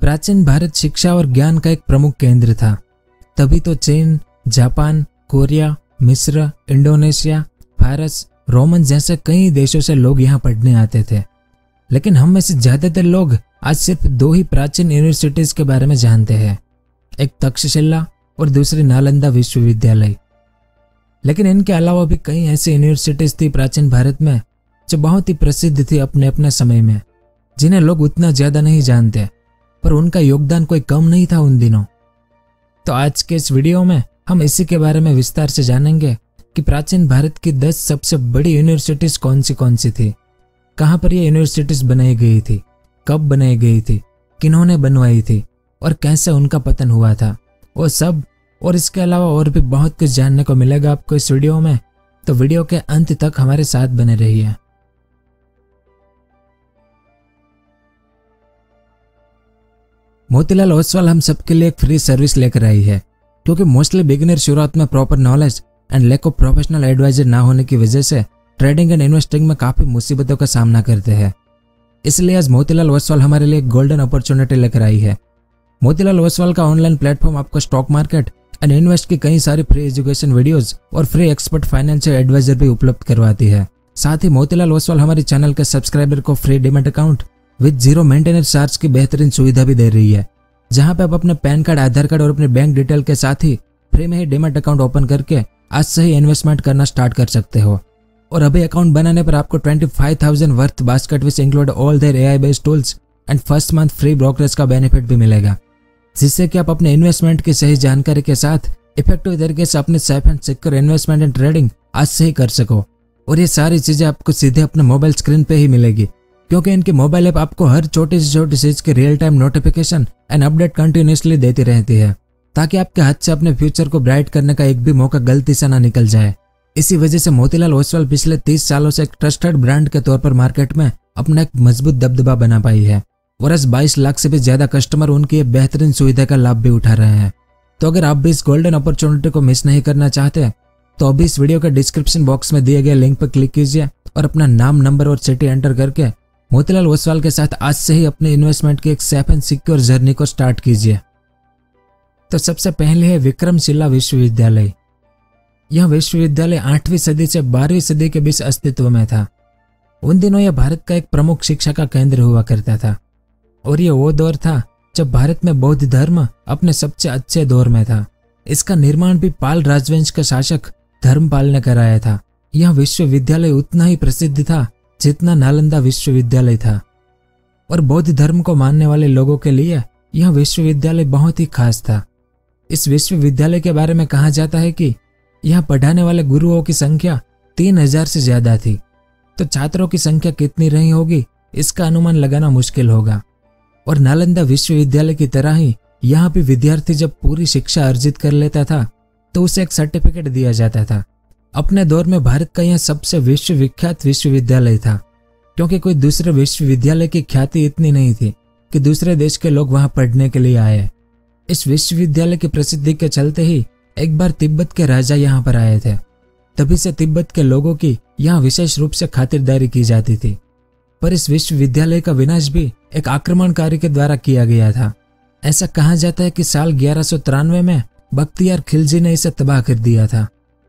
प्राचीन भारत शिक्षा और ज्ञान का एक प्रमुख केंद्र था। तभी तो चीन, जापान, कोरिया, मिस्र, इंडोनेशिया, फारस, रोमन जैसे कई देशों से लोग यहाँ पढ़ने आते थे। लेकिन हम में से ज्यादातर लोग आज सिर्फ 2 ही प्राचीन यूनिवर्सिटीज के बारे में जानते हैं, एक तक्षशिला और दूसरी नालंदा विश्वविद्यालय। लेकिन इनके अलावा भी कई ऐसी यूनिवर्सिटीज थी प्राचीन भारत में जो बहुत ही प्रसिद्ध थी अपने अपने समय में, जिन्हें लोग उतना ज्यादा नहीं जानते, पर उनका योगदान कोई कम नहीं था उन दिनों। तो आज के इस वीडियो में हम इसी के बारे में विस्तार से जानेंगे कि प्राचीन भारत की 10 सबसे बड़ी यूनिवर्सिटीज कौन सी थी, कहाँ पर ये यूनिवर्सिटीज बनाई गई थी, कब बनाई गई थी, किन्होंने बनवाई थी और कैसे उनका पतन हुआ था, वो सब और इसके अलावा और भी बहुत कुछ जानने को मिलेगा आपको इस वीडियो में। तो वीडियो के अंत तक हमारे साथ बने रहिए। मोतीलाल ओसवाल हम सबके लिए एक फ्री सर्विस लेकर आई है, क्योंकि मोस्टली बिगिनर शुरुआत में proper knowledge and lack of professional adviser ना होने की वजह से ट्रेडिंग एंड इन्वेस्टिंग में काफी मुसीबतों का सामना करते हैं। इसलिए आज मोतीलाल ओसवाल हमारे लिए एक गोल्डन अपॉर्चुनिटी लेकर आई है। मोतीलाल ओसवाल का ऑनलाइन प्लेटफॉर्म आपको स्टॉक मार्केट एंड इन्वेस्ट की कई सारी फ्री एजुकेशन वीडियोस और फ्री एक्सपर्ट फाइनेंशियल एडवाइजर भी उपलब्ध करवाती है। साथ ही मोतीलाल ओसवाल हमारे चैनल के सब्सक्राइबर को free demat account with 0 maintenance charge की बेहतरीन सुविधा भी दे रही है, जहां पे आप अपने पैन कार्ड, आधार कार्ड और अपने बैंक डिटेल के साथ ही फ्री में ही डीमैट अकाउंट ओपन करके आज से ही इन्वेस्टमेंट करना स्टार्ट कर सकते हो। और अभी अकाउंट बनाने पर आपको 25,000 worth basket which include all their AI based tools and first month free brokerage का बेनिफिट भी मिलेगा, जिससे कि आप अपने इन्वेस्टमेंट की सही जानकारी के साथ इफेक्टिव तरीके से अपने safe and secure investment and trading आज से ही कर सको। और ये सारी चीजें आपको सीधे अपने मोबाइल स्क्रीन पे ही मिलेगी, क्योंकि इनकी मोबाइल ऐप आपको हर छोटी से छोटी चीज के real time notification and update continuously देती रहती है, ताकि आपके हाथ से अपने फ्यूचर को ब्राइट करने का एक भी मौका गलती से ना निकल जाए। इसी वजह से मोतीलाल ओसवाल पिछले 30 सालों से एक ट्रस्टेड ब्रांड के तौर पर मार्केट में अपना एक मजबूत दबदबा बना पाई है, और आज 22 लाख से भी ज्यादा कस्टमर उनकी ये बेहतरीन सुविधा का लाभ भी उठा रहे हैं। तो अगर आप भी इस गोल्डन अपॉर्चुनिटी को मिस नहीं करना चाहते, तो अभी इस वीडियो के डिस्क्रिप्शन बॉक्स में दिए गए लिंक पर क्लिक कीजिए और अपना नाम, नंबर और सिटी एंटर करके मोतीलाल ओसवाल के साथ आज से ही अपने इन्वेस्टमेंट की एक सेफ एंड सिक्योर जर्नी को स्टार्ट कीजिए। तो सबसे पहले है विक्रमशिला विश्वविद्यालय। यह विश्वविद्यालय 8वीं सदी से 12वीं सदी के बीच अस्तित्व में था। उन दिनों यह भारत का एक प्रमुख शिक्षा का केंद्र हुआ करता था, और यह वो दौर था जब भारत में बौद्ध धर्म अपने सबसे अच्छे दौर में था। इसका निर्माण भी पाल राजवंश के शासक धर्मपाल ने कराया था। यह विश्वविद्यालय उतना ही प्रसिद्ध था जितना नालंदा विश्वविद्यालय था, और बौद्ध धर्म को मानने वाले लोगों के लिए यह विश्वविद्यालय बहुत ही खास था। इस विश्वविद्यालय के बारे में कहा जाता है कि यहाँ पढ़ाने वाले गुरुओं की संख्या 3000 से ज्यादा थी। तो छात्रों की संख्या कितनी रही होगी इसका अनुमान लगाना मुश्किल होगा। और नालंदा विश्वविद्यालय की तरह ही यहाँ भी विद्यार्थी जब पूरी शिक्षा अर्जित कर लेता था तो उसे एक सर्टिफिकेट दिया जाता था। अपने दौर में भारत का यह सबसे विश्वविख्यात विश्वविद्यालय था, क्योंकि कोई दूसरे विश्वविद्यालय की ख्याति इतनी नहीं थी कि दूसरे देश के लोग वहां पढ़ने के लिए आए। इस विश्वविद्यालय की प्रसिद्धि के चलते ही एक बार तिब्बत के राजा यहाँ पर आए थे। तभी से तिब्बत के लोगों की यहाँ विशेष रूप से खातिरदारी की जाती थी। पर इस विश्वविद्यालय का विनाश भी एक आक्रमणकारी के द्वारा किया गया था। ऐसा कहा जाता है कि साल 1193 में बख्तियार खिलजी ने इसे तबाह कर दिया था।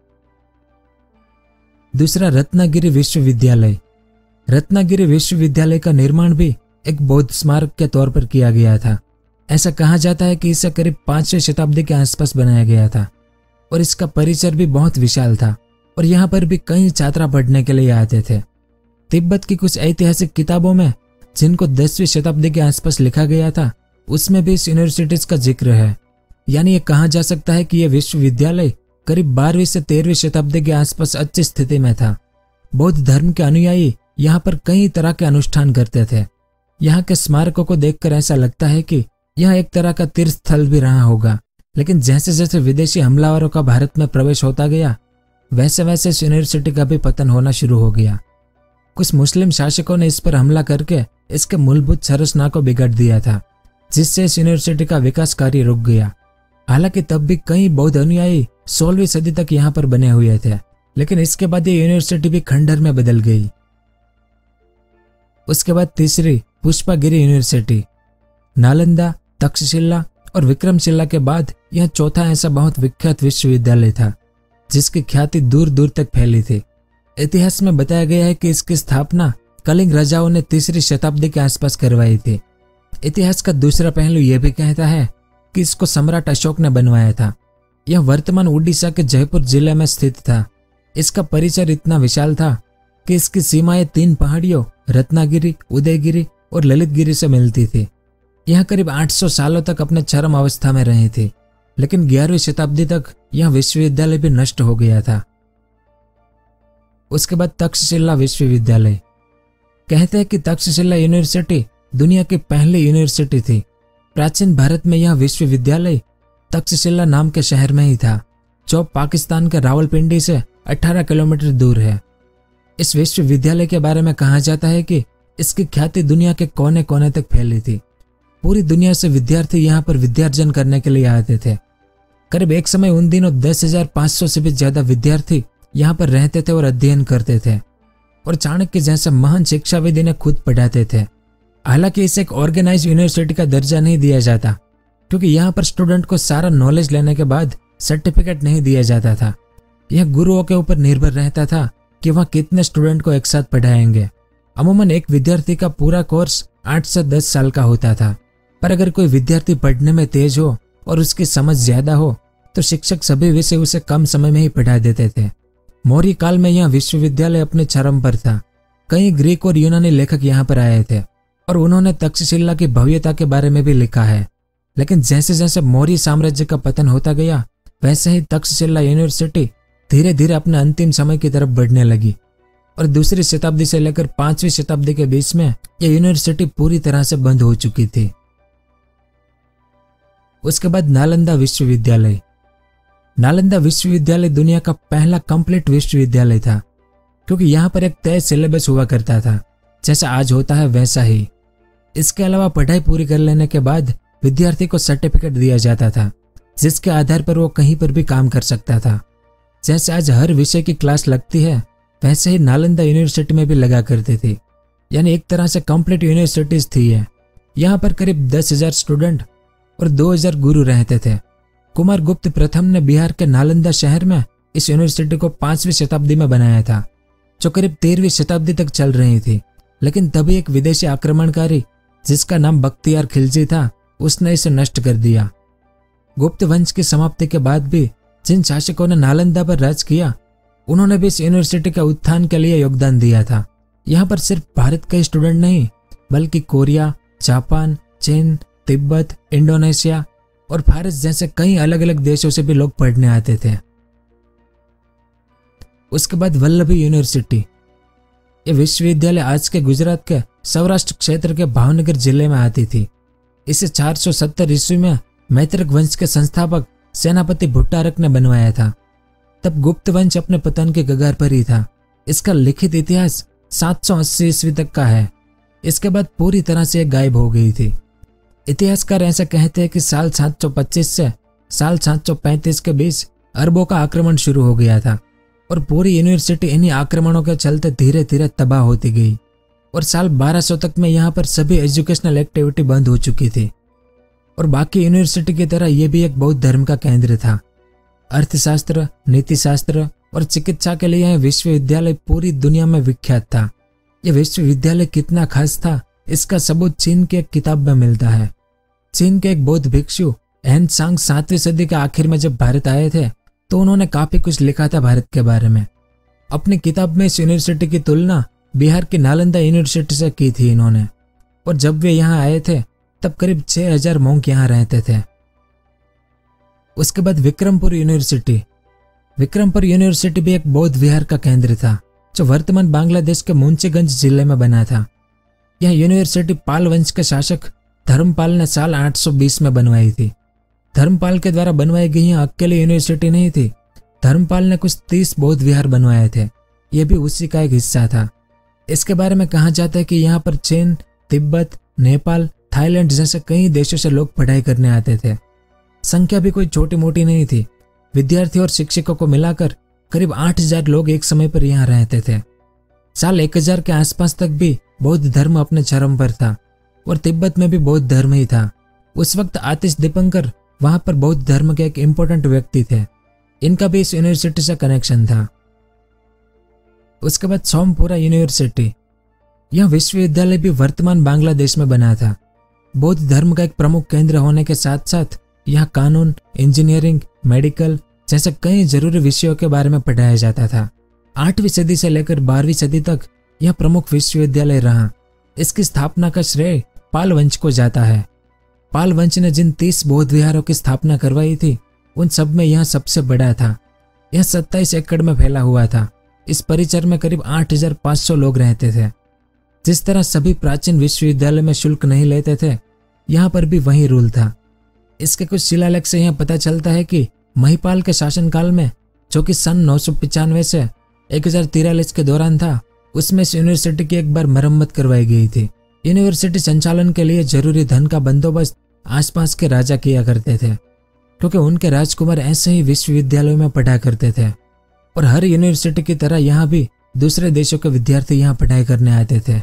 दूसरा, रत्नागिरी विश्वविद्यालय। रत्नागिरी विश्वविद्यालय का निर्माण भी एक बौद्ध स्मारक के तौर पर किया गया था। ऐसा कहा जाता है कि इसे करीब 5वीं शताब्दी के आसपास बनाया गया था, और इसका परिसर भी बहुत विशाल था, और यहाँ पर भी कई छात्र पढ़ने के लिए आते थे। तिब्बत की कुछ ऐतिहासिक किताबों में, जिनको 10वीं शताब्दी के आसपास लिखा गया था, उसमें भी इस यूनिवर्सिटीज का जिक्र है। यानी ये कहा जा सकता है कि यह विश्वविद्यालय करीब 12वीं से 13वीं शताब्दी के आसपास अच्छी स्थिति में था। बौद्ध धर्म के अनुयायी यहाँ पर कई तरह के अनुष्ठान करते थे। यहाँ के स्मारकों को देखकर ऐसा लगता है कि यह एक तरह का तीर्थ स्थल भी रहा होगा। लेकिन जैसे जैसे विदेशी हमलावरों का भारत में प्रवेश होता गया, वैसे वैसे इस यूनिवर्सिटी का भी पतन होना शुरू हो गया। कुछ मुस्लिम शासकों ने इस पर हमला करके इसके मूलभूत संरचना को बिगाड़ दिया था, जिससे इस यूनिवर्सिटी का विकास कार्य रुक गया। हालांकि तब भी कई बौद्ध अनुयायी 16वीं सदी तक यहाँ पर बने हुए थे, लेकिन इसके बाद ये यूनिवर्सिटी भी खंडहर में बदल गई। उसके बाद तीसरी, पुष्पागिरी यूनिवर्सिटी। नालंदा तक्षशिला और विक्रमशिला के बाद यह चौथा ऐसा बहुत विख्यात विश्वविद्यालय था जिसकी ख्याति दूर दूर तक फैली थी। इतिहास में बताया गया है कि इसकी स्थापना कलिंग राजाओं ने 3री शताब्दी के आसपास करवाई थी। इतिहास का दूसरा पहलू यह भी कहता है कि इसको सम्राट अशोक ने बनवाया था। यह वर्तमान उड़ीसा के जयपुर जिले में स्थित था। इसका परिसर इतना विशाल था कि इसकी सीमाएं 3 पहाड़ियों रत्नागिरी, उदयगिरी और ललितगिरी से मिलती थी। यह करीब 800 सालों तक अपने चरम अवस्था में रही थी, लेकिन 11वीं शताब्दी तक यह विश्वविद्यालय भी नष्ट हो गया था। उसके बाद तक्षशिला विश्वविद्यालय। कहते हैं कि तक्षशिला यूनिवर्सिटी दुनिया की पहली यूनिवर्सिटी थी। प्राचीन भारत में यह विश्वविद्यालय तक्षशिला नाम के शहर में ही था, जो पाकिस्तान के रावलपिंडी से 18 किलोमीटर दूर है। इस विश्वविद्यालय के बारे में कहा जाता है कि इसकी ख्याति दुनिया के कोने कोने तक फैली थी। पूरी दुनिया से विद्यार्थी यहाँ पर विद्यार्जन करने के लिए आते थे। करीब एक समय उन दिनों 10,500 से भी ज्यादा विद्यार्थी यहाँ पर रहते थे और अध्ययन करते थे, और चाणक्य जैसे महान शिक्षाविद इन्हें खुद पढ़ाते थे। हालांकि इसे एक ऑर्गेनाइज यूनिवर्सिटी का दर्जा नहीं दिया जाता, क्योंकि यहाँ पर स्टूडेंट को सारा नॉलेज लेने के बाद सर्टिफिकेट नहीं दिया जाता था। यह गुरुओं के ऊपर निर्भर रहता था कि वह कितने स्टूडेंट को एक साथ पढ़ाएंगे। अमूमन एक विद्यार्थी का पूरा कोर्स 8 से 10 साल का होता था, पर अगर कोई विद्यार्थी पढ़ने में तेज हो और उसकी समझ ज्यादा हो तो शिक्षक सभी विषय उसे कम समय में ही पढ़ा देते थे। मौर्य काल में यह विश्वविद्यालय अपने चरम पर था। कई ग्रीक और यूनानी लेखक यहाँ पर आए थे और उन्होंने तक्षशिला की भव्यता के बारे में भी लिखा है। लेकिन जैसे जैसे मौर्य साम्राज्य का पतन होता गया, वैसे ही तक्षशिला यूनिवर्सिटी धीरे धीरे अपने अंतिम समय की तरफ बढ़ने लगी, और 2री शताब्दी से लेकर 5वीं शताब्दी के बीच में यह यूनिवर्सिटी पूरी तरह से बंद हो चुकी थी। उसके बाद नालंदा विश्वविद्यालय। नालंदा विश्वविद्यालय दुनिया का पहला कंप्लीट विश्वविद्यालय था, क्योंकि यहाँ पर एक तय सिलेबस हुआ करता था, जैसा आज होता है वैसा ही। इसके अलावा पढ़ाई पूरी कर लेने के बाद विद्यार्थी को सर्टिफिकेट दिया जाता था, जिसके आधार पर वो कहीं पर भी काम कर सकता था। जैसे आज हर विषय की क्लास लगती है, वैसे ही नालंदा यूनिवर्सिटी में भी लगा करती थी। यानी एक तरह से कंप्लीट यूनिवर्सिटीज थी है। यहाँ पर करीब 10,000 स्टूडेंट और 2,000 गुरु रहते थे। कुमार गुप्त प्रथम ने बिहार के नालंदा शहर में इस यूनिवर्सिटी को 5वीं शताब्दी में बनाया था, जो करीब 13वीं शताब्दी तक चल रही थी। लेकिन तभी एक विदेशी आक्रमणकारी जिसका नाम बख्तियार खिलजी था, उसने इसे नष्ट कर दिया। गुप्त वंश की समाप्ति के बाद भी जिन शासकों ने नालंदा पर राज किया, उन्होंने भी इस यूनिवर्सिटी के उत्थान के लिए योगदान दिया था। यहाँ पर सिर्फ भारत के स्टूडेंट नहीं, बल्कि कोरिया, जापान, चीन, तिब्बत, इंडोनेशिया और फारस जैसे कई अलग अलग देशों से भी लोग पढ़ने आते थे। उसके बाद वल्लभी यूनिवर्सिटी। यह विश्वविद्यालय आज के गुजरात के सौराष्ट्र क्षेत्र के भावनगर जिले में आती थी। इसे 470 ईस्वी में मैत्रक वंश के संस्थापक सेनापति भुट्टारक ने बनवाया था। तब गुप्त वंश अपने पतन के कगार पर ही था। इसका लिखित इतिहास 780 ईस्वी तक का है। इसके बाद पूरी तरह से गायब हो गई थी। इतिहासकार ऐसा कहते हैं कि साल 725 से साल 735 के बीच अरबों का आक्रमण शुरू हो गया था, और पूरी यूनिवर्सिटी इन्हीं आक्रमणों के चलते धीरे धीरे तबाह होती गई, और साल 1200 तक में यहाँ पर सभी एजुकेशनल एक्टिविटी बंद हो चुकी थी। और बाकी यूनिवर्सिटी की तरह यह भी एक बौद्ध धर्म का केंद्र था। अर्थशास्त्र, नीतिशास्त्र और चिकित्सा के लिए यह विश्वविद्यालय पूरी दुनिया में विख्यात था। यह विश्वविद्यालय कितना खास था, इसका सबूत चीन की एक किताब में मिलता है। चीन के एक बौद्ध भिक्षु एन सांग 7वीं सदी के आखिर में जब भारत आए थे, तो उन्होंने काफी कुछ लिखा था भारत के बारे में। अपनी किताब में इस यूनिवर्सिटी की तुलना बिहार की नालंदा यूनिवर्सिटी से की थी इन्होंने। और जब वे यहाँ आए थे तब करीब 6,000 मोंक यहाँ रहते थे। उसके बाद विक्रमपुर यूनिवर्सिटी। विक्रमपुर यूनिवर्सिटी भी एक बौद्ध विहार का केंद्र था, जो वर्तमान बांग्लादेश के मुंशीगंज जिले में बना था। यह यूनिवर्सिटी पाल वंश के शासक धर्मपाल ने साल 820 में बनवाई थी। धर्मपाल के द्वारा बनवाई गई यह अकेली यूनिवर्सिटी नहीं थी। धर्मपाल ने कुछ 30 बौद्ध विहार बनवाए थे। यह भी उसी का एक हिस्सा था। इसके बारे में कहा जाता है कि यहाँ पर चीन, तिब्बत, नेपाल, थाईलैंड जैसे कई देशों से लोग पढ़ाई करने आते थे। संख्या भी कोई छोटी मोटी नहीं थी। विद्यार्थी और शिक्षकों को मिलाकर करीब 8,000 लोग एक समय पर यहाँ रहते थे। साल 1000 के आसपास तक भी बौद्ध धर्म अपने चरम पर था, और तिब्बत में भी बौद्ध धर्म ही था। उस वक्त आतिश दीपंकर वहां पर बौद्ध धर्म के एक इम्पोर्टेंट व्यक्ति थे। इनका भी इस यूनिवर्सिटी से कनेक्शन था। उसके बाद सोमपुरा यूनिवर्सिटी, यह विश्वविद्यालय भी वर्तमान बांग्लादेश में बना था। बौद्ध धर्म का एक प्रमुख केंद्र होने के साथ साथ यहाँ कानून, इंजीनियरिंग, मेडिकल जैसे कई जरूरी विषयों के बारे में पढ़ाया जाता था। 8वीं सदी से लेकर 12वीं सदी तक यह प्रमुख विश्वविद्यालय रहा। इसकी स्थापना का श्रेय पाल वंश को जाता है। पाल वंश ने जिन 30 बौद्ध विहारों की स्थापना करवाई थी उन सब में यह सबसे बड़ा था। यह 27 एकड़ में फैला हुआ था। इस परिसर में करीब 8500 लोग रहते थे। जिस तरह सभी प्राचीन विश्वविद्यालय में शुल्क नहीं लेते थे, यहाँ पर भी वही रूल था। इसके कुछ शिलालेख से यह पता चलता है कि महिपाल के शासनकाल में, जो कि सन 995 से 1043 के दौरान था, उसमें इस यूनिवर्सिटी की एक बार मरम्मत करवाई गई थी। यूनिवर्सिटी संचालन के लिए जरूरी धन का बंदोबस्त आसपास के राजा किया करते थे, क्योंकि उनके राजकुमार ऐसे ही विश्वविद्यालयों में पढ़ा करते थे। और हर यूनिवर्सिटी की तरह यहाँ भी दूसरे देशों के विद्यार्थी यहाँ पढ़ाई करने आते थे।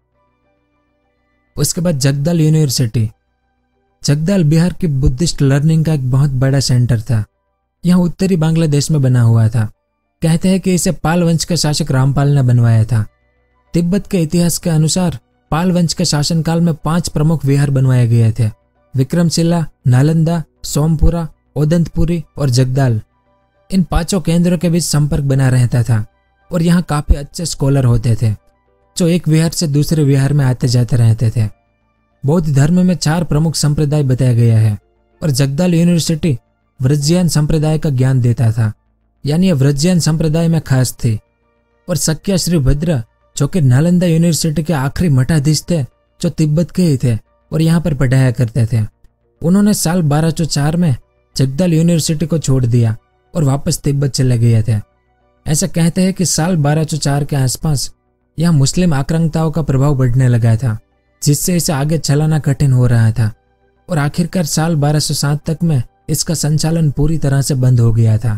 उसके बाद जगदाल यूनिवर्सिटी। जगदाल बिहार की बुद्धिस्ट लर्निंग का एक बहुत बड़ा सेंटर था। यह उत्तरी बांग्लादेश में बना हुआ था। कहते हैं कि इसे पाल वंश के शासक रामपाल ने बनवाया था। तिब्बत के इतिहास के अनुसार पाल वंश के शासनकाल में 5 प्रमुख विहार बनवाए गए थे: विक्रमशिला, नालंदा, सोमपुरा, ओदंतपुरी और जगदाल। इन 5 केंद्रों के बीच संपर्क बना रहता था और यहाँ काफी अच्छे स्कॉलर होते थे, जो एक विहार से दूसरे विहार में आते जाते रहते थे। बौद्ध धर्म में 4 प्रमुख संप्रदाय बताया गया है और जगदाल यूनिवर्सिटी व्रजयान संप्रदाय का ज्ञान देता था, यानी यह व्रजयान संप्रदाय में खास थी। और सक्या श्री भद्र, जो कि नालंदा यूनिवर्सिटी के आखिरी मठाधीश थे, जो तिब्बत के ही थे और यहाँ पर पढ़ाया करते थे, उन्होंने साल 1204 में जगदाल यूनिवर्सिटी को छोड़ दिया और वापस तिब्बत चले गए थे। ऐसा कहते हैं कि साल 1204 के आसपास यहाँ मुस्लिम आक्रांताओं का प्रभाव बढ़ने लगा था, जिससे इसे आगे चलाना कठिन हो रहा था और आखिरकार साल 1207 तक में इसका संचालन पूरी तरह से बंद हो गया था।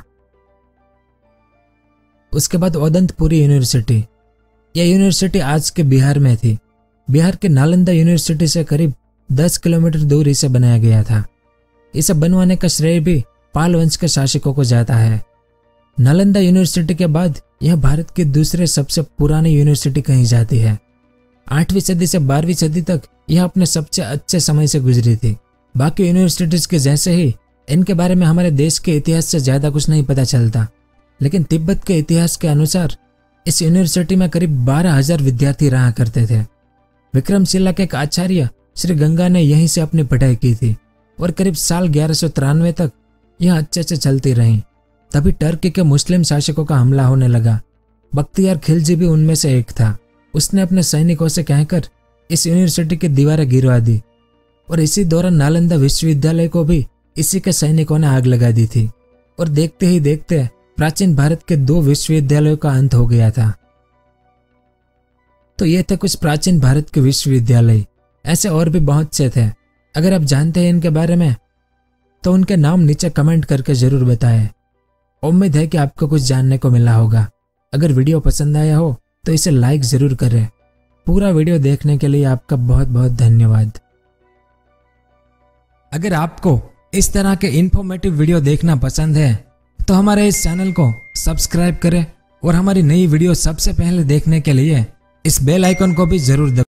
उसके बाद ओदंतपुरी यूनिवर्सिटी। यह यूनिवर्सिटी आज के बिहार में थी। बिहार के नालंदा यूनिवर्सिटी से करीब 10 किलोमीटर दूर इसे बनाया गया था। इसे बनवाने का श्रेय भी पाल वंश के शासकों को जाता है। नालंदा यूनिवर्सिटी के बाद यह भारत की दूसरे सबसे पुरानी यूनिवर्सिटी कही जाती है। 8वीं सदी से 12वीं सदी तक यह अपने सबसे अच्छे समय से गुजरी थी। बाकी यूनिवर्सिटीज के जैसे ही इनके बारे में हमारे देश के इतिहास से ज्यादा कुछ नहीं पता चलता, लेकिन तिब्बत के इतिहास के अनुसार इस यूनिवर्सिटी में करीब 12,000 विद्यार्थी रहा करते थे। विक्रमशिला के एक आचार्य श्री गंगा ने यहीं से अपनी पढ़ाई की थी और करीब साल 1193 तक यह अच्छे से चलती रही। तभी टर्की के मुस्लिम शासकों का हमला होने लगा। बख्तियार खिलजी भी उनमें से एक था। उसने अपने सैनिकों से कहकर इस यूनिवर्सिटी की दीवारें गिरवा दी और इसी दौरान नालंदा विश्वविद्यालय को भी इसी के सैनिकों ने आग लगा दी थी और देखते ही देखते प्राचीन भारत के 2 विश्वविद्यालयों का अंत हो गया था। तो ये थे कुछ प्राचीन भारत के विश्वविद्यालय। ऐसे और भी बहुत से थे। अगर आप जानते हैं इनके बारे में तो उनके नाम नीचे कमेंट करके जरूर बताएं। उम्मीद है कि आपको कुछ जानने को मिला होगा। अगर वीडियो पसंद आया हो तो इसे लाइक जरूर करें। पूरा वीडियो देखने के लिए आपका बहुत बहुत धन्यवाद। अगर आपको इस तरह के इंफॉर्मेटिव वीडियो देखना पसंद है तो हमारे इस चैनल को सब्सक्राइब करें और हमारी नई वीडियो सबसे पहले देखने के लिए इस बेल आइकन को भी जरूर दबाएं।